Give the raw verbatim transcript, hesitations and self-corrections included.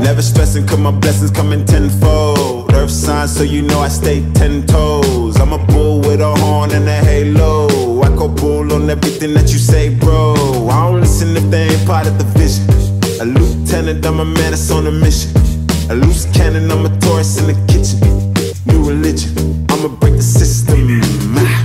Never stressing cause my blessings coming tenfold. Earth sign so you know I stay ten toes. I'm a bull with a horn and a halo. I go bull on everything that you say, bro. I don't listen if they ain't part of the vision. A lieutenant, I'm a man that's on a mission. A loose cannon, I'm a Taurus in the kitchen. New religion, I'ma break the system.